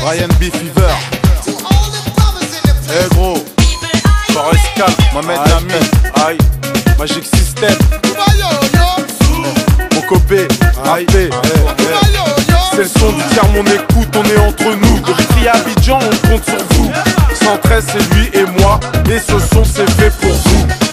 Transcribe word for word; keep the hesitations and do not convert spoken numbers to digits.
Brian B. Fever. Eh gros, Forest Cal, Mohamed Lamy, aïe, Magic System, Mokobé, aïe, c'est le son du tiers, mon écoute, on est entre nous. Depuis Abidjan, on compte sur vous. cent treize, c'est lui et moi, et ce son c'est fait pour vous.